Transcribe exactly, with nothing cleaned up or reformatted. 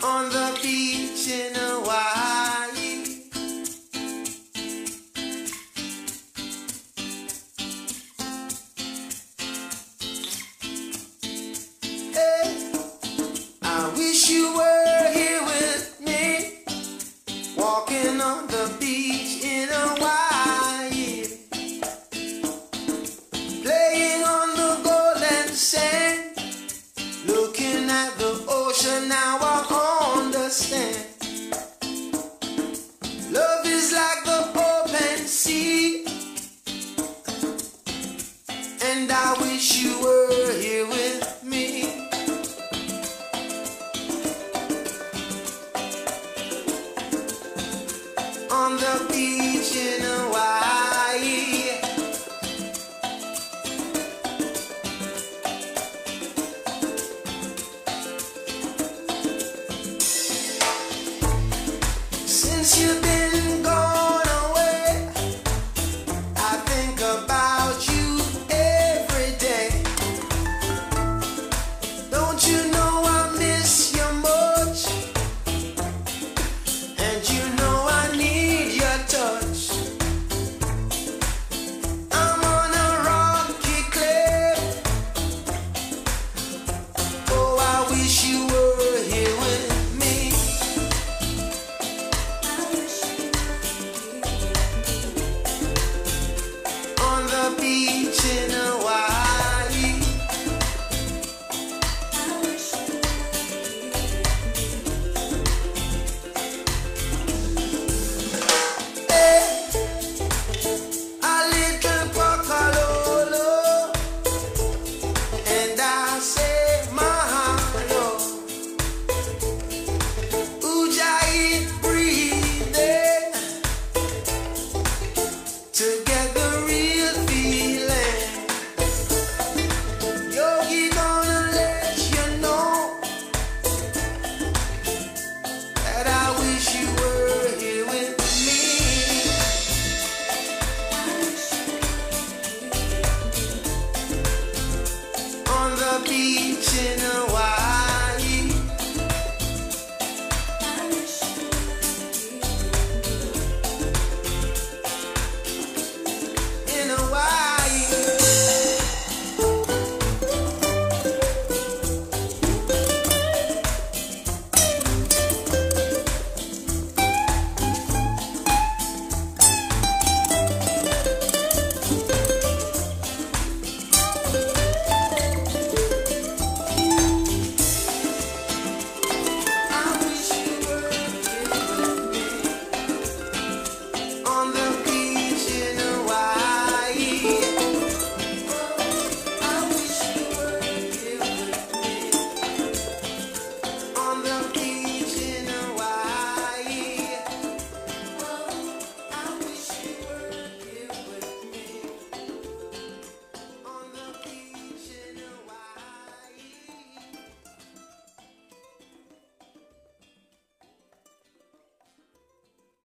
on the beach in Hawaii. Hey, I wish you were here with me, walking on the beach in Hawaii, playing on the golden sand, looking at the ocean. Now I understand. Love is like the open sea, and I wish you were here with me. On the beach in Hawaii. Since you've been